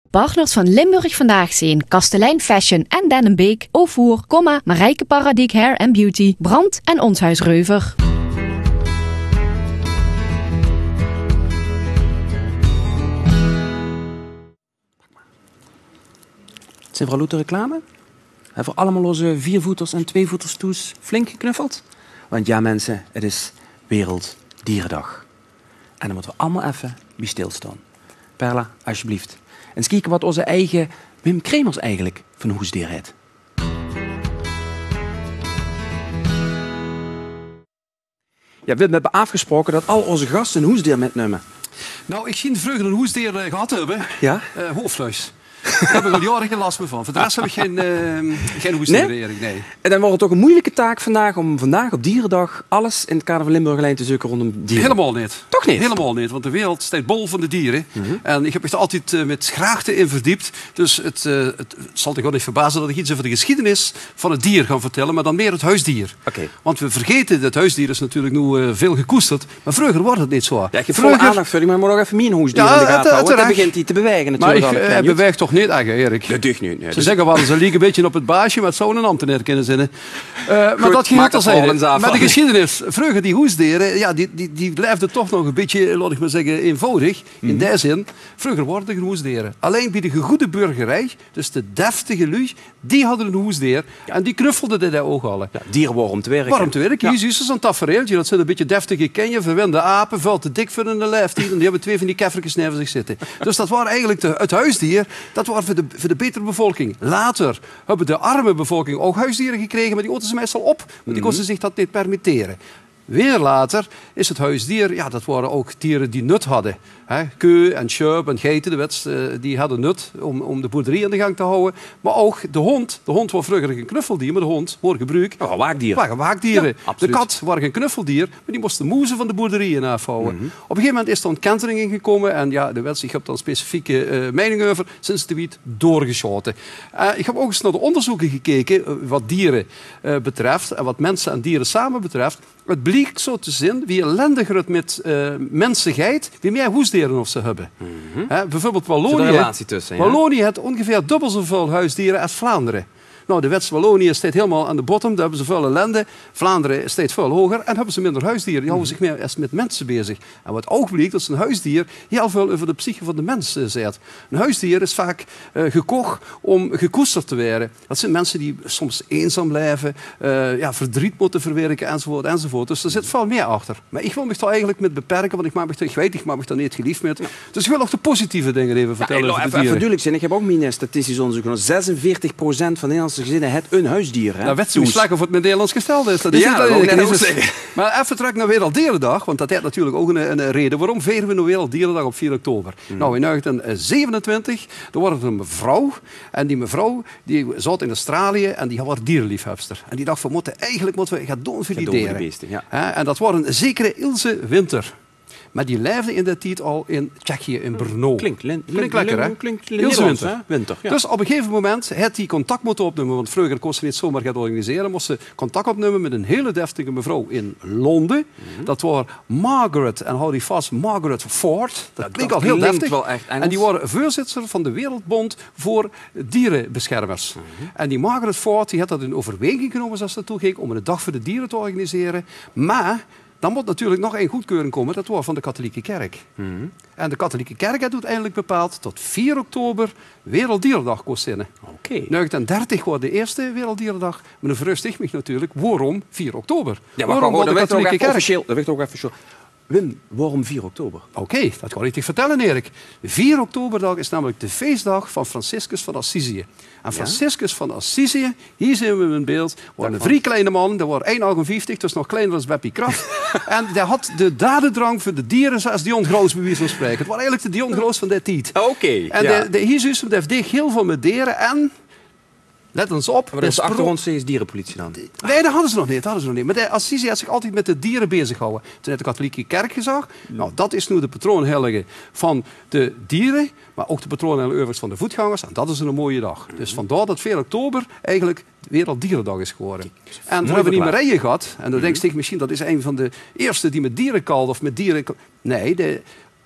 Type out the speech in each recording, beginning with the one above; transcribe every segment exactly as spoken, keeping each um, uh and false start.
Partners van Limburg Vandaag zijn Kastelein Fashion en Dennenbeek, Ovoer, Comma, Marijke Paradiek Hair and Beauty, Brand en Ons Huis Reuver. Zijn voor Loete reclame? En voor allemaal onze viervoeters en tweevoeters toes flink geknuffeld? Want ja mensen, het is Werelddierendag. En dan moeten we allemaal even bij stilstaan. Perla, alsjeblieft. En eens kijken wat onze eigen Wim Kremers eigenlijk van hoesdier heeft. Ja, we hebben afgesproken dat al onze gasten een hoesdier metnemen. Nou, ik zie vroeger een hoesdier uh, gehad hebben. Ja? Uh, hoofdvlees. Daar heb ik al jaren geen last meer van. Voor de rest heb ik geen, uh, geen hoesdier, nee? Erik. Nee. En dan wordt het ook een moeilijke taak vandaag om vandaag op Dierendag alles in het kader van Limburgerlijn te zoeken rondom dieren. Helemaal niet. Toch niet? Helemaal niet, want de wereld staat bol van de dieren. Mm-hmm. En ik heb me er altijd uh, met graagte in verdiept. Dus het, uh, het, het zal toch wel niet verbazen dat ik iets over de geschiedenis van het dier ga vertellen, maar dan meer het huisdier. Okay. Want we vergeten, dat huisdier is natuurlijk nu uh, veel gekoesterd, maar vroeger was het niet zo. Ja, ik heb volle aandacht voor die, maar je moet nog even mijn hoesdier ja, in de gaten houden. Dan terecht. begint hij te bewegen natuurlijk. Maar ik, uh, hij beweegt toch niet, eigenlijk, Erik? Dat deugt niet. Nee, Ze dus... zeggen wel, ze liegen een beetje op het baasje, maar het zou een ambtenaar kunnen zijn. Uh, maar Goed, dat ging al zijn. Met van. de geschiedenis. Vroeger die hoesdieren, ja, die, die, die blijfden toch nog een beetje, laat ik maar zeggen, eenvoudig. In mm-hmm. die zin, vroeger waren er hoesdieren. Alleen bij de gegoede burgerij, dus de deftige lui, die hadden een hoesdier. Ja. En die knuffelden daar ook al. Ja, dieren waren om te werken. Waarom te werken? Hier is zo'n tafereeltje. Dat zijn een beetje deftige kenjen, verwende apen, veel te dik voor hun lijf. En die hebben twee van die keffertjes neven zich zitten. Dus dat waren eigenlijk de, het huisdier, dat was voor de, voor de betere bevolking. Later hebben de arme bevolking ook huisdieren gekregen, maar die oten ze meestal op. Want die konden zich dat niet permitteren. Weer later is het huisdier, ja, dat waren ook dieren die nut hadden. He, keu en schuip en geiten, de wets, uh, die hadden nut om, om de boerderie in de gang te houden. Maar ook de hond. De hond was vroeger geen knuffeldier, maar de hond, voor gebruik, oh, waakdieren. waren waakdieren. Ja, de kat was geen knuffeldier, maar die moest de moezen van de boerderieën afhouden. Mm-hmm. Op een gegeven moment is er een kentering ingekomen en ja, de wet, ik heb daar een specifieke uh, mening over, sinds de wiet doorgeschoten. Uh, ik heb ook eens naar de onderzoeken gekeken, uh, wat dieren uh, betreft en wat mensen en dieren samen betreft. Het bleek zo te zijn, wie ellendiger het met uh, mensen gaat, wie meer hoesdieren of ze hebben. Mm-hmm. He, bijvoorbeeld Wallonië. Tussen, ja? Wallonië heeft ongeveer dubbel zoveel huisdieren als Vlaanderen. Nou, de wets Wallonië staat helemaal aan de bottom, daar hebben ze veel ellende. Vlaanderen staat veel hoger en hebben ze minder huisdieren. Die houden zich meer eens met mensen bezig. En wat ook blijkt, dat is een huisdier heel veel over de psyche van de mens uh, zegt. Een huisdier is vaak uh, gekocht om gekoesterd te worden. Dat zijn mensen die soms eenzaam blijven, uh, ja, verdriet moeten verwerken enzovoort enzovoort. Dus er zit veel meer achter. Maar ik wil me daar eigenlijk met beperken, want ik maak me toch, ik weet, ik maak me daar niet geliefd met. Ja. Dus ik wil ook de positieve dingen even vertellen ja, over de even, dieren. Even duidelijk zijn, ik heb ook mijn statistisch onderzoek. zesenveertig procent van de Nederlandse gezinnen heeft een huisdier. Hè? Nou, weet je hoe slecht of het met Nederlands gesteld is? Dat is ja, niet, dat dat is zeggen. Maar even terug naar Werelddierendag, want dat heeft natuurlijk ook een, een reden. Waarom vieren we nou Werelddierendag op vier oktober? Mm. Nou, in negentien zevenentwintig er was er een mevrouw. En die mevrouw die zat in Australië en die was dierenliefhebster. En die dacht, we moeten, eigenlijk moeten we gaan doen voor die dieren. Beesten, ja. En dat was een zekere Ilse Winter. Maar die leefde in de tijd al in Tsjechië, in Brno. Klinkt, lin, Klinkt lekker, hè? Klinkt Ilse Winter. Winter ja. Dus op een gegeven moment had hij contact moeten opnemen. Want vroeger kon ze niet zomaar gaan organiseren. Moest ze contact opnemen met een hele deftige mevrouw in Londen. Mm-hmm. Dat was Margaret, en hou die vast, Margaret Ford. Dat ja, klinkt al heel deftig. Wel echt Engels. En die waren voorzitter van de Wereldbond voor dierenbeschermers. Mm-hmm. En die Margaret Ford die had dat in overweging genomen als ze naartoe ging om een dag voor de dieren te organiseren. Maar dan moet natuurlijk nog één goedkeuring komen, dat was van de katholieke kerk. Mm-hmm. En de katholieke kerk heeft uiteindelijk bepaald tot vier oktober Werelddierendag kost zijn. Okay. negentien dertig was de eerste Werelddierendag, maar dan verrust ik me natuurlijk, waarom vier oktober? Ja, maar waarom dat de katholieke kerk? Officieel, dat werd ook officieel. Wim, waarom vier oktober? Oké, okay, dat kan ik je vertellen, Erik. vier oktoberdag is namelijk de feestdag van Franciscus van Assisië. En Franciscus ja? van Assisië, hier zien we in beeld, was een vrij kleine man, dat was één komma vijfennegentig, dus nog kleiner dan Beppie Kraft. En die had de dadendrang voor de dieren zoals Dion Groos bij wie van spreken. Het was eigenlijk de Dion Groos van die tijd. Oké. Okay, en ja. de, de, hier zus heeft deed heel veel met dieren en... Let eens op. Maar dat is de achtergrond steeds dierenpolitie dan? Nee, dat hadden ze nog niet. Dat hadden ze nog niet. Maar de Assisi had zich altijd met de dieren bezig gehouden. Toen heeft de katholieke kerk gezegd, nou, dat is nu de patroonheilige van de dieren, maar ook de patroonheilige van de voetgangers. En dat is een mooie dag. Mm-hmm. Dus vandaar dat vier oktober eigenlijk Werelddierendag is geworden. En toen hebben we die Marije gehad. En dan mm-hmm. denk ik misschien, dat is een van de eerste die met dieren kalde of met dieren... Nee, de...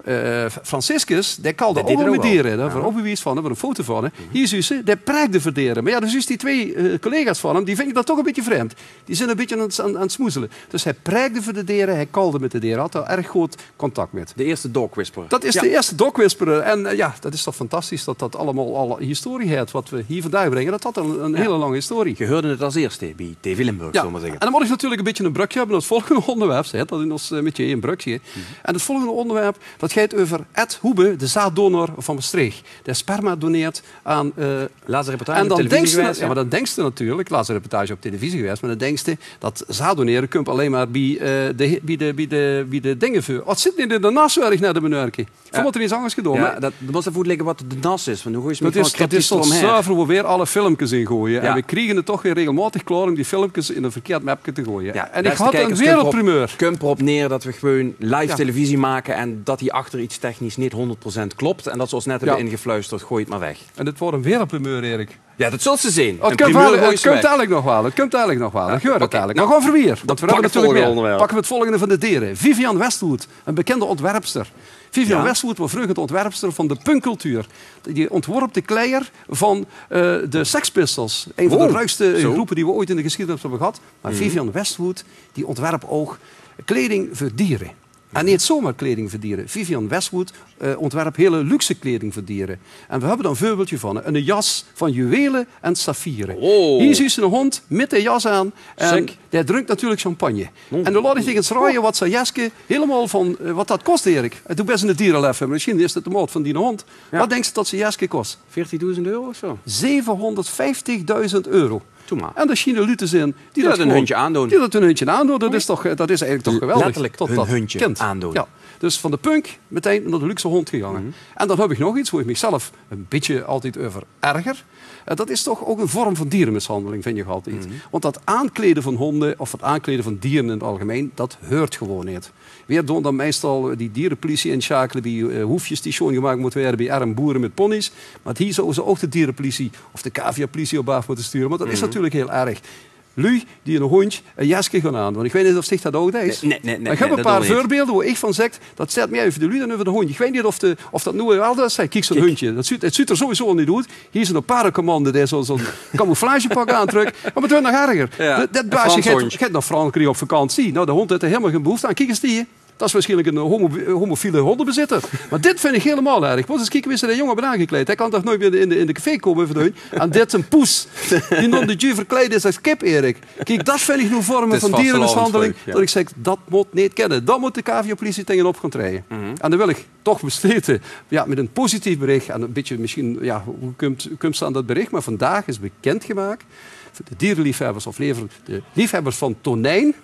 uh, Franciscus, die kalde Dat deed ook hij met ook wel. dieren. Daar Ja. hebben we ook bewijs van, daar hebben we een foto van. Hè. Hier zie je ze, die prijkde voor dieren. Maar ja, dus is die twee uh, collega's van hem, die vinden dat toch een beetje vreemd. Die zijn een beetje aan, aan, aan het smoezelen. Dus hij prijkde voor de dieren, hij kalde met de dieren. Had daar erg goed contact met. De eerste dog whisperer. Dat is Ja. de eerste dogwhisperer. En uh, ja, dat is toch fantastisch dat dat allemaal al historie heeft. Wat we hier vandaag brengen, dat had een, een Ja. hele lange historie. Je hoorde het als eerste bij T V Limburg, Ja, zullen we maar zeggen. en dan moet ik natuurlijk een beetje een brugje hebben naar het volgende onderwerp. Hè. Dat is ons uh, met je een brugje. Mm-hmm. En het volgende onderwerp, dat gaat over Ed Hoebe, de zaaddonor van Maastricht. Die sperma doneert aan... Uh, Laatste reportage en dan op televisie denkst je, geweest, ja, maar dan denkst je natuurlijk, laatste reportage op televisie geweest, maar dan denkst je dat zaaddoneren komt alleen maar bij, uh, de, bij, de, bij, de, bij de dingen voor. Wat zit niet in de naswerk naar de menuurtje? Voor wat er iets anders gedaan. Ja, Maar dat, dat moet even uitleggen wat de nas is. Want hoe gooi je dat met is, dat is tot zuiver we weer alle filmpjes in gooien. Ja. En we kriegen het toch weer regelmatig klaar om die filmpjes in een verkeerd mapje te gooien. Ja, en ik beste had een kijkers, kunt erop- wereldprimeur. Kunt erop neer dat we gewoon live Ja. televisie maken en dat die achter iets technisch niet honderd procent klopt. En dat ze ons net hebben Ja. ingefluisterd, gooi het maar weg. En dit wordt een wereldprimeur, Erik. Ja, dat zult ze zien. Oh, het komt eigenlijk- het komt eigenlijk nog wel. Het komt eigenlijk nog wel. Dat geurt het oké, eigenlijk. nou, Maar gewoon verwier. Want we pak hebben het natuurlijk volgende meer. onderwerp. Pakken we het volgende van de dieren. Vivian Westwood, een bekende ontwerpster. Vivian Ja. Westwood was vroeger de ontwerpster van de punkcultuur. Die ontworp de kleier van uh, de Sex Pistols. Een van Oh, de ruigste zo. groepen die we ooit in de geschiedenis hebben gehad. Maar Vivian Westwood die ontwerpt ook kleding voor dieren. En niet zomaar kleding voor dieren. Vivian Westwood uh, ontwerpt hele luxe kleding voor dieren. En we hebben daar een voorbeeldje van. Een jas van juwelen en saffieren. Oh. Hier zie je een hond met de jas aan. En Sick. die drinkt natuurlijk champagne. Oh. En dan laat ik tegen het raaien wat zijn jasje helemaal van uh, wat dat kost, Erik. Het doet best in de dierenlef. Misschien is het de maat van die hond. Ja. Wat denk je dat zijn jasje kost? veertienduizend euro of zo? zevenhonderdvijftigduizend euro. Doe maar. En daar Chine Lutes in. Die dat een gewoon- hondje aandoen. Die dat een hondje aandoen. Dat is, toch, dat is eigenlijk toch geweldig. Letterlijk Tot hun dat hondje kind. aandoen. Ja. Dus van de punk meteen naar de luxe hond gegaan. Mhm. En dan heb ik nog iets waar ik mezelf een beetje altijd over erger. En dat is toch ook een vorm van dierenmishandeling, vind je altijd. Mhm. Want dat aankleden van honden of het aankleden van dieren in het algemeen, dat heurt gewoon niet. Weer doen dan meestal die dierenpolitie inschakelen bij uh, hoefjes die schoongemaakt moeten worden bij arme boeren met ponies. Maar hier zouden ze ook de dierenpolitie of de caviapolitie op af moeten sturen. Want dat is Mhm. natuurlijk heel erg. Lui, die een hondje een jasje gaan aan. Want ik weet niet of zich dat ook is. Nee, nee, nee, Maar ik nee, heb een dat paar doen we niet. voorbeelden waar ik van zeg, dat zet mij over de lui en over de hondje. Ik weet niet of, de, of dat nu wel dat is. Kijk, zo'n Kijk. hondje. Dat ziet, het ziet er sowieso niet uit. Hier is een paardencommande die zo'n zo camouflagepak aantrekt. Maar het wordt nog erger. Ja, Dat, dat een baasje Frans gaat, hondje. gaat naar Frankrijk op vakantie. Nou, de hond heeft er helemaal geen behoefte aan. Kijk eens die. Dat is waarschijnlijk een homo, homofiele hondenbezitter. Maar dit vind ik helemaal erg. Moet eens kijken wie ze de jongen hebben aangekleed. Hij kan toch nooit meer in de, in de café komen voor de hond. En dit is een poes. Die non de ju verkleed is als kip, Erik. Kijk, dat vind ik nu vormen Het is van vast dierenmishandeling. verlovend, ja. Dat ik zeg, dat moet niet kennen. Dat moet de K V O-politie tegenop gaan treden. Mhm. En dan wil ik toch bestreden ja, met een positief bericht. En een beetje misschien, ja, hoe komt, hoe komt ze aan dat bericht? Maar vandaag is bekendgemaakt. Voor de dierenliefhebbers of liever de liefhebbers van tonijn.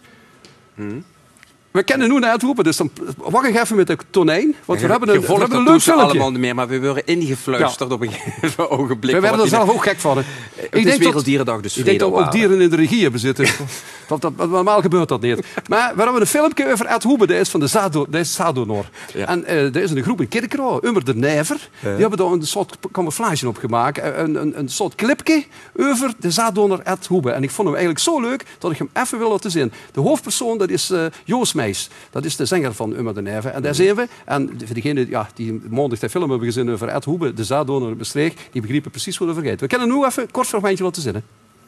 Mhm. We kennen nu naar het roepen, dus dan wacht ik even met de tonijn. Want we hebben een, we volgt hebben een dat leuk toetsen filmpje. allemaal niet meer, maar we worden ingefluisterd op een gegeven ogenblik. We werden Wat er die- zelf ook gek van. hè. Het is Werelddierendag, dus Ik denk dat vrede ook op dieren in de regie hebben zitten. dat, dat, normaal gebeurt dat niet. Maar we hebben een filmpje over Ed Hoebe, die is van de zaado- die is zaaddonor. Ja. En uh, er is een groep in Kerkroo, Ummer de Nijver. Ja. Die hebben daar een soort camouflage op gemaakt. Een, een, een soort clipje over de zaaddonor Ed Hoebe. En ik vond hem eigenlijk zo leuk dat ik hem even wil laten zien. De hoofdpersoon dat is uh, Joost Meijs. Dat is de zanger van Ummer de Nijver. En daar zijn we. En voor degenen ja, die maandag de film hebben gezien over Ed Hoebe, de zaaddonor Maastricht, die begrijpen precies wat er vergeet. We kunnen nu even een kort fragmentje laten zien. Hè.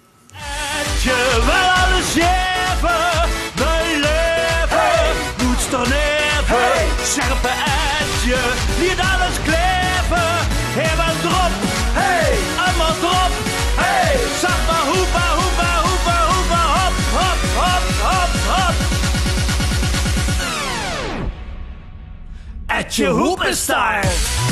Je wil alles geven, mijn leven moet storneven. Scherpe edge, niet alles kleven. Helemaal drop, hey, allemaal drop, hey. Zeg maar hoepa, hoepa, hoepa, hoepa, hop, hop, hop, hop, hop. Edge hoepen style.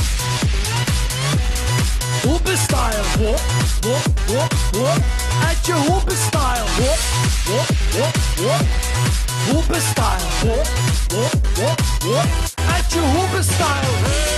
Hoepen style, wop, wop, wop, wop. Edge hoepen style, wop, wop, wop, wop. Hoepen style, wop, wop, wop, wop. Edge hoepen style.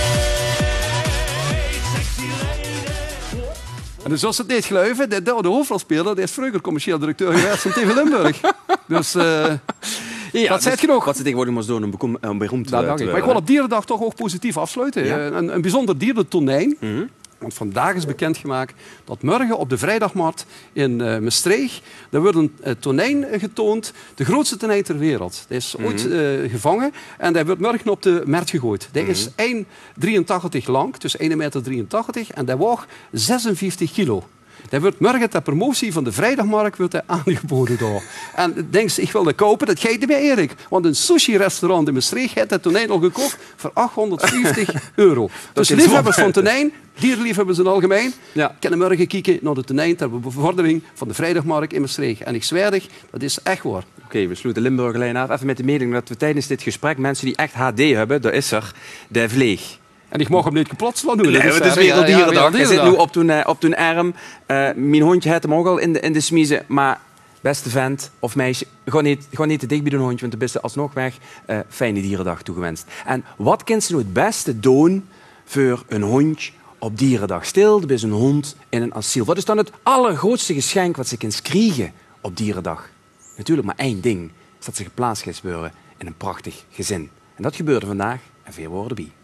Hey, sexy lady. Wop. En dus als het niet geloven, de, de, de hoofdrolspeler die is vroeger commercieel directeur geweest van T V Limburg. Dus uh, Ja, dat zei dus je nog. Wat ze tegenwoordig maar doen om bekom- om beroemd Nou, te dank ik. worden. Maar ik wil op Dierendag toch ook positief afsluiten. Ja. Een, een bijzonder dierentonijn. Mhm. Want vandaag is bekendgemaakt dat morgen op de vrijdagmarkt in uh, Maastricht, daar wordt een uh, tonijn getoond, de grootste tonijn ter wereld. Die is ooit uh, gevangen en die wordt morgen op de markt gegooid. Die is één komma drieëntachtig lang, dus één komma drieëntachtig meter, en die woog zesenvijftig kilo. Dat wordt morgen ter promotie van de vrijdagmarkt wordt hij aangeboden daar. En denk je, ik wil dat kopen, dat geeft niet meer Erik. Want een sushi-restaurant in Maastricht heeft dat tonijn al gekocht voor achthonderdvijftig euro. Dus liefhebbers van tonijn, dierliefhebbers in het algemeen, ja. kunnen morgen kijken naar de tonijn ter bevordering van de vrijdagmarkt in Maastricht. En ik zweer je, dat is echt waar. Oké, okay, we sluiten Limburgerlijn af. Even met de mededeling dat we tijdens dit gesprek mensen die echt H D hebben, daar is er, de vleeg. En ik mag hem niet kapot slaan nu. Nee, het is Werelddierendag. Hij zit nu op toen, uh, op toen arm. Uh, mijn hondje had hem ook al in de, in de smiezen. Maar beste vent of meisje, ga niet, ga niet te dicht bij de hondje, want dan bist je alsnog weg. Uh, fijne dierendag toegewenst. En wat kan ze nou het beste doen voor een hondje op dierendag? Stil, er is een hond in een asiel. Wat is dan het allergrootste geschenk wat ze kan krijgen op dierendag? Natuurlijk maar één ding. Is dat ze geplaatst gaat worden in een prachtig gezin. En dat gebeurde vandaag en veel woorden bij.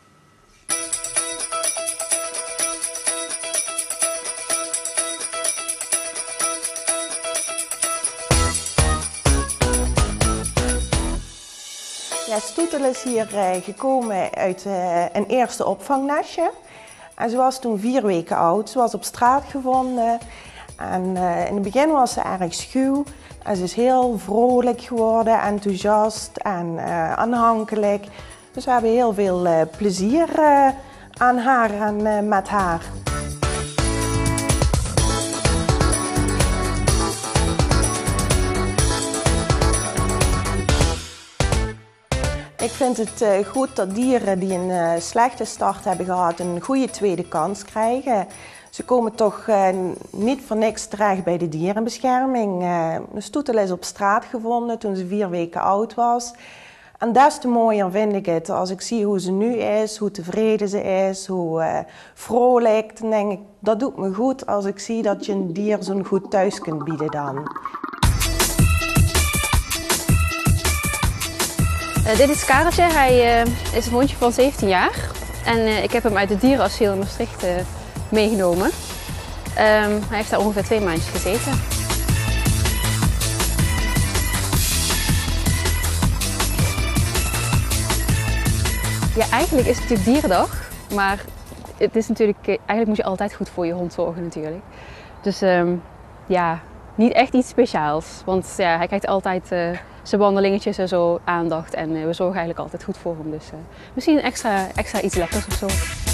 Ja, Stoetel is hier uh, gekomen uit uh, een eerste opvangnestje. En ze was toen vier weken oud. Ze was op straat gevonden. En uh, in het begin was ze erg schuw. En ze is heel vrolijk geworden, enthousiast en uh, aanhankelijk. Dus we hebben heel veel uh, plezier uh, aan haar en uh, met haar. Ik vind het uh, goed dat dieren die een uh, slechte start hebben gehad een goede tweede kans krijgen. Ze komen toch uh, niet voor niks terecht bij de dierenbescherming. Uh, de Stoetel is op straat gevonden toen ze vier weken oud was. En des te mooier vind ik het als ik zie hoe ze nu is, hoe tevreden ze is, hoe uh, vrolijk. Dan denk ik, dat doet me goed als ik zie dat je een dier zo'n goed thuis kunt bieden dan. Uh, dit is Kareltje, hij uh, is een hondje van zeventien jaar en uh, ik heb hem uit het dierenasiel in Maastricht uh, meegenomen. Um, hij heeft daar ongeveer twee maandjes gezeten. Ja, eigenlijk is het natuurlijk dierendag, maar het is natuurlijk, eigenlijk moet je altijd goed voor je hond zorgen natuurlijk. Dus um, ja, niet echt iets speciaals, want ja, hij krijgt altijd uh, zijn wandelingetjes en zo aandacht en uh, we zorgen eigenlijk altijd goed voor hem. Dus uh, misschien extra, extra iets lekkers of zo.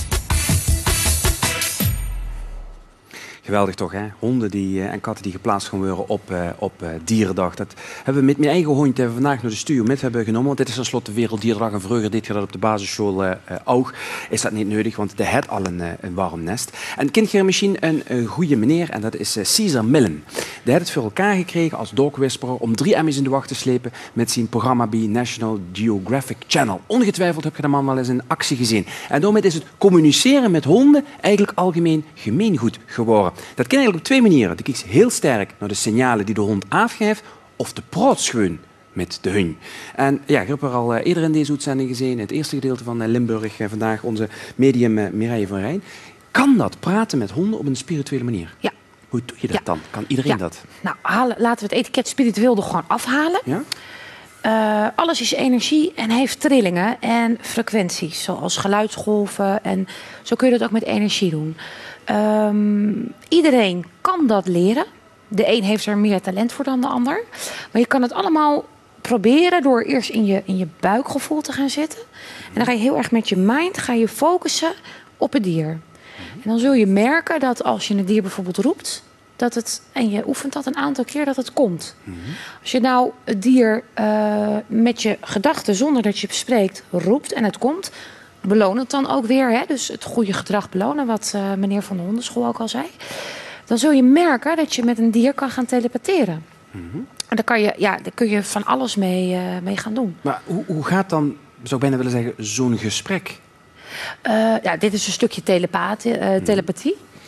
Geweldig toch, hè? Honden die, uh, en katten die geplaatst gaan worden op, uh, op uh, Dierendag. Dat hebben we met mijn eigen hond hebben we vandaag naar de studio met hebben genomen. Want dit is tenslotte Werelddierendag en vroeger deed je dat op de basisschool uh, uh, ook. Is dat niet nodig, want de het al een, uh, een warm nest. En kind je misschien een uh, goede meneer en dat is uh, Cesar Millen. Die heeft het voor elkaar gekregen als dog whisperer om drie Emmys in de wacht te slepen met zijn programma bij National Geographic Channel. Ongetwijfeld heb je de man wel eens in actie gezien. En daarmee is het communiceren met honden eigenlijk algemeen gemeengoed geworden. Dat kan eigenlijk op twee manieren. Je kijkt heel sterk naar de signalen die de hond afgeeft of de praat gewoon met de hund. En ja, ik heb er al uh, eerder in deze uitzending gezien, in het eerste gedeelte van uh, Limburg, uh, vandaag onze medium uh, Mireille van Rijn. Kan dat praten met honden op een spirituele manier? Ja. Hoe doe je dat ja. dan? Kan iedereen ja. dat? Nou, halen, laten we het etiket spiritueel er gewoon afhalen. Ja? Uh, alles is energie en heeft trillingen en frequenties, zoals geluidsgolven. En zo kun je dat ook met energie doen. Um, iedereen kan dat leren. De een heeft er meer talent voor dan de ander. Maar je kan het allemaal proberen door eerst in je, in je buikgevoel te gaan zitten. En dan ga je heel erg met je mind ga je focussen op het dier. En dan zul je merken dat als je een dier bijvoorbeeld roept, dat het, en je oefent dat een aantal keer, dat het komt. Mm-hmm. Als je nou het dier uh, met je gedachten, zonder dat je het spreekt, roept en het komt, beloon het dan ook weer. Hè? Dus het goede gedrag belonen, wat uh, meneer van de hondenschool ook al zei. Dan zul je merken dat je met een dier kan gaan telepatheren. Mm-hmm. En daar, kan je, ja, daar kun je van alles mee, uh, mee gaan doen. Maar hoe, hoe gaat dan, zou ik bijna willen zeggen, zo'n gesprek? Uh, ja, dit is een stukje telepathie. Uh, telepathie.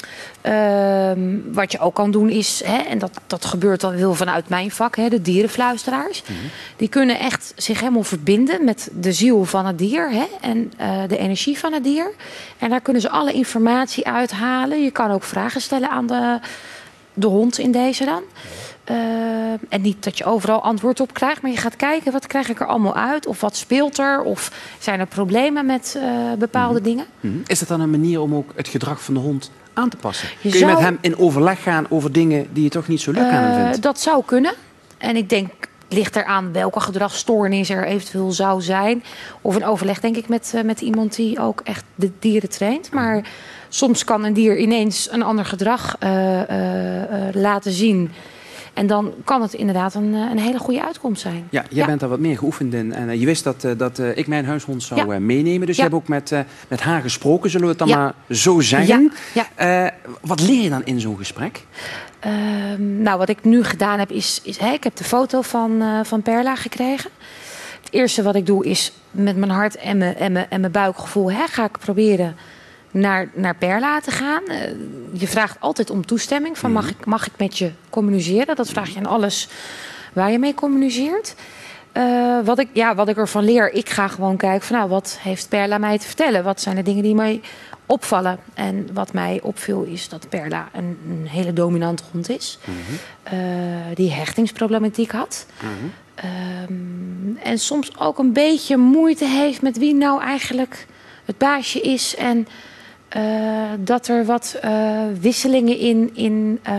Ehm, wat je ook kan doen is, hè, en dat, dat gebeurt dan heel vanuit mijn vak, hè, de dierenfluisteraars. Mm-hmm. Die kunnen echt zich helemaal verbinden met de ziel van het dier, hè, en uh, de energie van het dier. En daar kunnen ze alle informatie uithalen. Je kan ook vragen stellen aan de, de hond in deze dan. Uh, en niet dat je overal antwoord op krijgt, maar je gaat kijken wat krijg ik er allemaal uit, of wat speelt er, of zijn er problemen met uh, bepaalde mm-hmm. dingen. Mm-hmm. Is dat dan een manier om ook het gedrag van de hond aan te passen? Je Kun je zou... met hem in overleg gaan over dingen die je toch niet zo leuk uh, aan hem vindt? Dat zou kunnen. En ik denk, het ligt eraan welke gedragsstoornis er eventueel zou zijn. Of een overleg, denk ik, met, uh, met iemand die ook echt de dieren traint. Maar mm-hmm. soms kan een dier ineens een ander gedrag uh, uh, uh, laten zien. En dan kan het inderdaad een, een hele goede uitkomst zijn. Ja, jij ja. bent daar wat meer geoefend in. En uh, je wist dat, uh, dat uh, ik mijn huishond zou ja. uh, meenemen. Dus ja. je hebt ook met, uh, met haar gesproken, zullen we het dan ja. maar zo zeggen. Ja. Ja. Uh, wat leer je dan in zo'n gesprek? Uh, nou, wat ik nu gedaan heb is... is hey, ik heb de foto van, uh, van Perla gekregen. Het eerste wat ik doe is met mijn hart en mijn, en mijn, en mijn buikgevoel... Hè, ga ik proberen... Naar, naar Perla te gaan. Uh, je vraagt altijd om toestemming. Van mag ik, mag ik met je communiceren? Dat vraag je aan alles waar je mee communiceert. Uh, wat, ik, ja, wat ik ervan leer, ik ga gewoon kijken van nou, wat heeft Perla mij te vertellen? Wat zijn de dingen die mij opvallen? En wat mij opviel is dat Perla een, een hele dominante hond is. Mm-hmm. uh, die hechtingsproblematiek had. Mm-hmm. Um, en soms ook een beetje moeite heeft met wie nou eigenlijk het baasje is. En Uh, dat er wat uh, wisselingen in, in uh,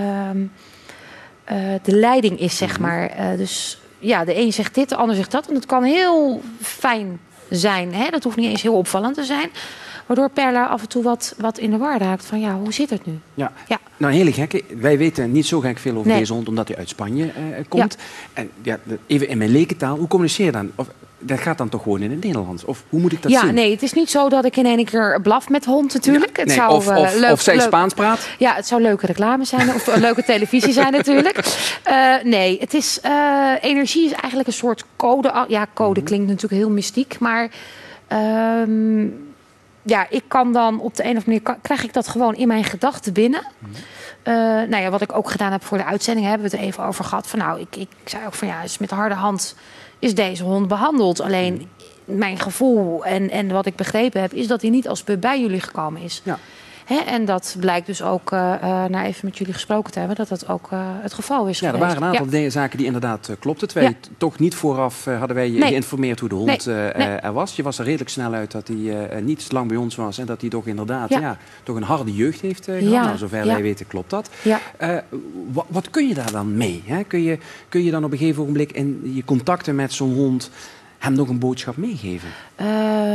uh, de leiding is, zeg maar. Uh, dus ja, de een zegt dit, de ander zegt dat. En dat kan heel fijn zijn. Hè? Dat hoeft niet eens heel opvallend te zijn. Waardoor Perla af en toe wat, wat in de war raakt. Van ja, hoe zit het nu? Ja, ja. Nou een hele gekke. Wij weten niet zo gek veel over nee. deze hond, omdat hij uit Spanje uh, komt. Ja. En ja, even in mijn lekentaal, hoe communiceer je dan? Of, dat gaat dan toch gewoon in het Nederlands? Of hoe moet ik dat ja, zien? Ja, nee, het is niet zo dat ik in één keer blaf met hond natuurlijk. Ja, het nee, zou, of, of, uh, leuk, of zij leuk, Spaans praat? Ja, het zou leuke reclame zijn. Of uh, leuke televisie zijn natuurlijk. Uh, nee, het is, uh, energie is eigenlijk een soort code. Ja, code mm-hmm. klinkt natuurlijk heel mystiek. Maar um, ja, ik kan dan op de een of andere manier... krijg ik dat gewoon in mijn gedachten binnen. Mm-hmm. Uh, nou ja, wat ik ook gedaan heb voor de uitzending... hebben we het er even over gehad. Van, nou, ik, ik zei ook van ja, is met harde hand is deze hond behandeld. Alleen... Mm-hmm. Mijn gevoel en, en wat ik begrepen heb... is dat hij niet als pup bij jullie gekomen is. Ja. Hè? En dat blijkt dus ook, uh, uh, na even met jullie gesproken te hebben... dat dat ook uh, het geval is ja, geweest. Er waren een aantal ja. zaken die inderdaad uh, klopten. Terwijl ja. toch niet vooraf uh, hadden wij je nee. geïnformeerd hoe de hond nee. Uh, nee. Uh, er was. Je was er redelijk snel uit dat hij uh, niet lang bij ons was... en dat hij toch inderdaad ja. Ja, toch een harde jeugd heeft uh, gehad. Ja. Nou, zover ja. wij weten klopt dat. Ja. Uh, wat, wat kun je daar dan mee? Hè? Kun, je, kun je dan op een gegeven ogenblik in je contacten met zo'n hond... hem nog een boodschap meegeven? Uh,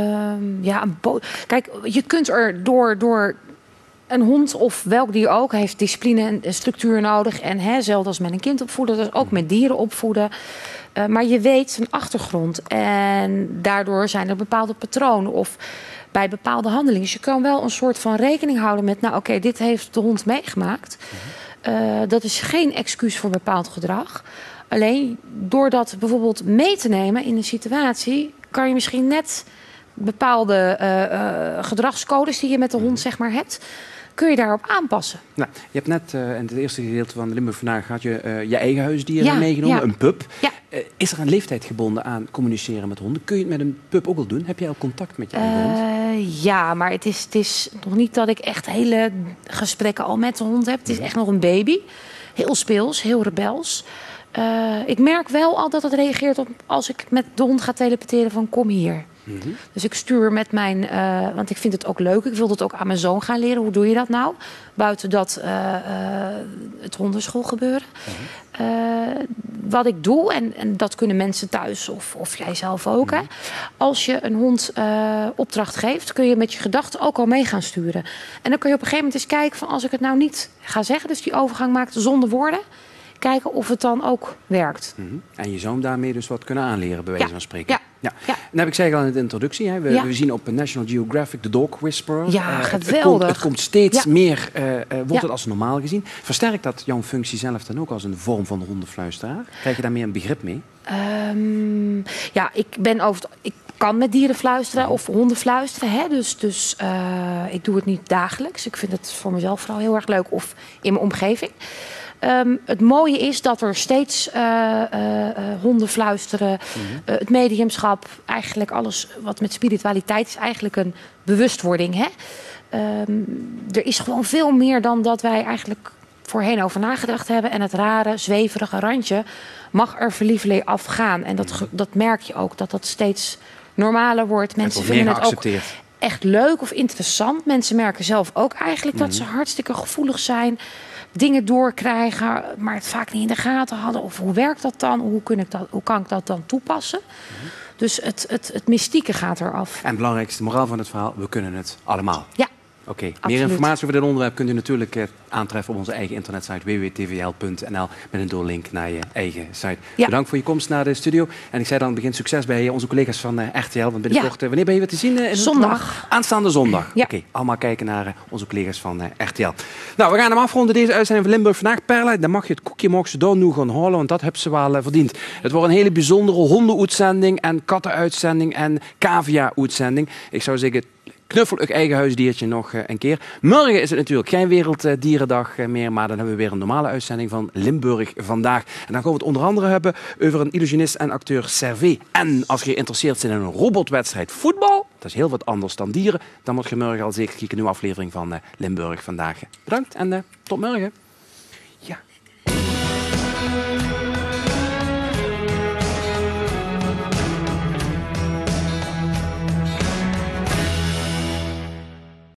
ja, een bo- Kijk, je kunt er door, door een hond of welk dier ook... heeft discipline en structuur nodig. En hè, zelfs als met een kind opvoeden, dus ook met dieren opvoeden. Uh, maar je weet zijn achtergrond. En daardoor zijn er bepaalde patronen of bij bepaalde handelingen. Dus je kan wel een soort van rekening houden met... nou oké, okay, dit heeft de hond meegemaakt. Uh, dat is geen excuus voor bepaald gedrag... Alleen door dat bijvoorbeeld mee te nemen in een situatie... kan je misschien net bepaalde uh, uh, gedragscodes die je met de hond zeg maar, hebt... kun je daarop aanpassen. Nou, je hebt net uh, in het eerste gedeelte van Limburg vandaag... had je uh, je eigen huisdier ja, meegenomen, ja. een pup. Ja. Uh, is er een leeftijd gebonden aan communiceren met honden? Kun je het met een pup ook wel doen? Heb jij al contact met je eigen uh, hond? Ja, maar het is, het is nog niet dat ik echt hele gesprekken al met de hond heb. Het is echt nog een baby. Heel speels, heel rebels... Uh, ik merk wel al dat het reageert op als ik met de hond ga teleporteren van kom hier. Mm-hmm. Dus ik stuur met mijn, uh, want ik vind het ook leuk. Ik wil het ook aan mijn zoon gaan leren. Hoe doe je dat nou? Buiten dat uh, uh, het hondenschool gebeuren. Mm-hmm. Uh, wat ik doe, en, en dat kunnen mensen thuis of, of jij zelf ook. Mm-hmm. Hè? Als je een hond uh, opdracht geeft, kun je met je gedachten ook al mee gaan sturen. En dan kun je op een gegeven moment eens kijken van als ik het nou niet ga zeggen. Dus die overgang maakt zonder woorden. Kijken of het dan ook werkt. Mm-hmm. En je zou hem daarmee dus wat kunnen aanleren, bij wijze ja. van spreken. Ja. Ja. Ja. Dan heb ik zei al in de introductie. Hè. We, ja. we zien op National Geographic The Dog Whisperer. Ja, uh, geweldig. Het, het, komt, het komt steeds ja. meer, uh, uh, wordt ja. het als normaal gezien. Versterkt dat jouw functie zelf dan ook als een vorm van hondenfluisteraar? Krijg je daar meer een begrip mee? Um, ja, ik ben over het, ik kan met dieren fluisteren of honden fluisteren. Hè? Dus, dus uh, ik doe het niet dagelijks. Ik vind het voor mezelf vooral heel erg leuk of in mijn omgeving. Um, het mooie is dat er steeds uh, uh, uh, honden fluisteren, mm-hmm. uh, het mediumschap, eigenlijk alles wat met spiritualiteit is eigenlijk een bewustwording. Hè? Um, er is gewoon veel meer dan dat wij eigenlijk voorheen over nagedacht hebben. En het rare, zweverige randje mag er verliefdelijk afgaan. En dat, dat merk je ook, dat dat steeds normaler wordt. Mensen vinden het ook echt leuk of interessant. Mensen merken zelf ook eigenlijk mm-hmm. dat ze hartstikke gevoelig zijn. Dingen doorkrijgen, maar het vaak niet in de gaten hadden. Of hoe werkt dat dan? Hoe, kun ik dat, hoe kan ik dat dan toepassen? Mm-hmm. Dus het, het, het mystieke gaat eraf. En het belangrijkste moraal van het verhaal, we kunnen het allemaal. Ja. Oké, okay. Meer informatie over dit onderwerp kunt u natuurlijk uh, aantreffen op onze eigen internetsite w w w punt t v l punt n l met een doorlink naar je eigen site. Ja. Bedankt voor je komst naar de studio. En ik zei dan, begin succes bij onze collega's van uh, R T L. Want binnenkort, ja. uh, wanneer ben je weer te zien? Uh, in zondag. Aanstaande zondag. Ja. Oké, okay. Allemaal kijken naar uh, onze collega's van uh, R T L. Nou, we gaan hem afronden, deze uitzending van Limburg Vandaag. Perla, dan mag je het koekje mogen ze daar nu gaan halen, want dat hebben ze wel uh, verdiend. Het wordt een hele bijzondere hondenuitzending en kattenuitzending en cavia-uitzending. Ik zou zeggen, knuffel uw eigen huisdiertje nog uh, een keer. Morgen is het natuurlijk geen Werelddierendag uh, meer, maar dan hebben we weer een normale uitzending van Limburg Vandaag. En dan gaan we het onder andere hebben over een illusionist en acteur Servé. En als je geïnteresseerd bent in een robotwedstrijd voetbal, dat is heel wat anders dan dieren, dan moet je morgen al zeker kijken naar een nieuwe aflevering van uh, Limburg Vandaag. Bedankt en uh, tot morgen.